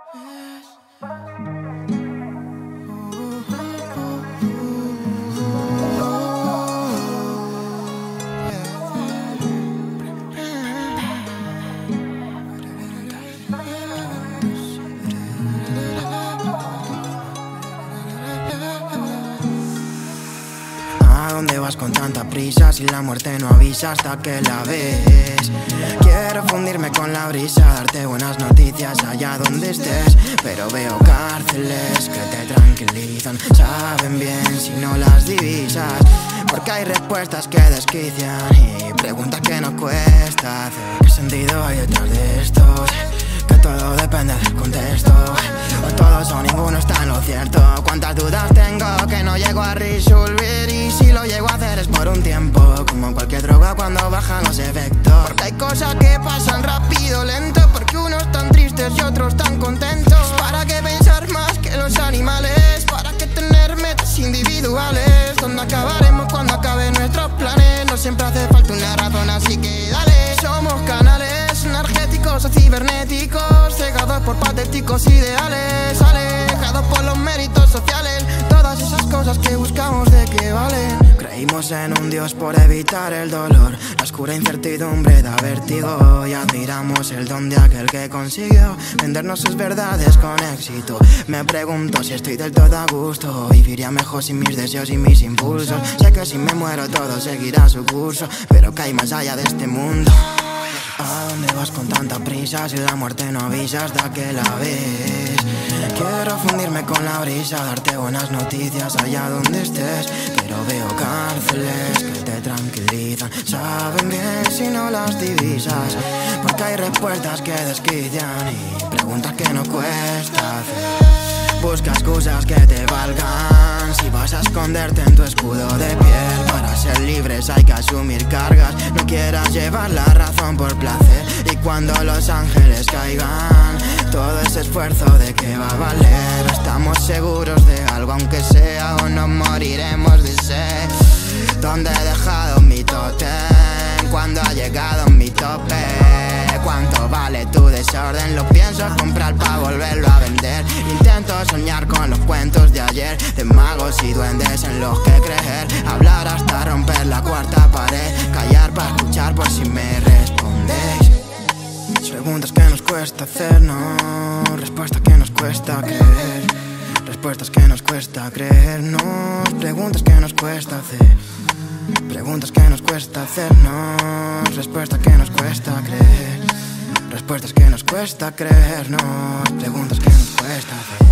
¿A dónde vas con tanta prisa? Si la muerte no avisa hasta que la ves. Quiero fundirme con la brisa, darte buenas noticias allá donde estés. Pero veo cárceles que te tranquilizan, saben bien si no las divisas. Porque hay respuestas que desquician y preguntas que nos cuesta hacer. ¿Qué sentido hay detrás de esto? Que todo depende del contexto. O todos o ninguno está en lo cierto. Cuántas dudas tengo que no llego a resolver. Y si lo llego a hacer es por un tiempo, como cualquier droga cuando bajan los efectos. Porque hay cosas que pasan rápido, lento. Porque unos tan tristes y otros tan contentos. ¿Para qué pensar más que los animales? ¿Para qué tener metas individuales? ¿Dónde acabaremos cuando acaben nuestros planes? No siempre hace falta una razón, así que dale. Somos canales energéticos o cibernéticos, cegados por patéticos ideales, alejados por los méritos sociales. Todas esas cosas que buscamos, ¿de qué valen? Creímos en un Dios por evitar el dolor, la oscura incertidumbre da vértigo. Y admiramos el don de aquel que consiguió vendernos sus verdades con éxito. Me pregunto si estoy del todo a gusto. Viviría mejor sin mis deseos y mis impulsos. Sé que si me muero todo seguirá su curso, pero que hay más allá de este mundo. ¿A dónde vas con tanta prisa? Si la muerte no avisa hasta que la ves. Quiero fundirme con la brisa, darte buenas noticias allá donde estés. Pero veo cárceles que te tranquilizan, saben bien si no las divisas. Porque hay respuestas que desquician y preguntas que no cuesta hacer. Busca excusas que te valgan si vas a esconderte en tu escudo de piel. Para ser libres hay que asumir cargas, no quieras llevar la razón por placer. Y cuando los ángeles caigan, todo ese esfuerzo de qué va a valer. Estamos seguros de algo aunque sea, o nos moriremos de sed. ¿Dónde he dejado mi tótem? ¿Cuándo ha llegado mi tope? ¿Cuánto vale tu desorden? Lo pienso comprar para volverlo a vender. Intento soñar con los cuentos de ayer, de magos y duendes en los que creer. Hablar hasta romper la cuarta pared, callar para escuchar por si me respondéis. Preguntas que nos cuesta hacernos, respuestas que nos cuesta creer. Respuestas que nos cuesta creernos, preguntas que nos cuesta hacer. Preguntas que nos cuesta hacernos, respuestas que nos cuesta creer. Respuestas que nos cuesta creernos, preguntas que nos cuesta hacer.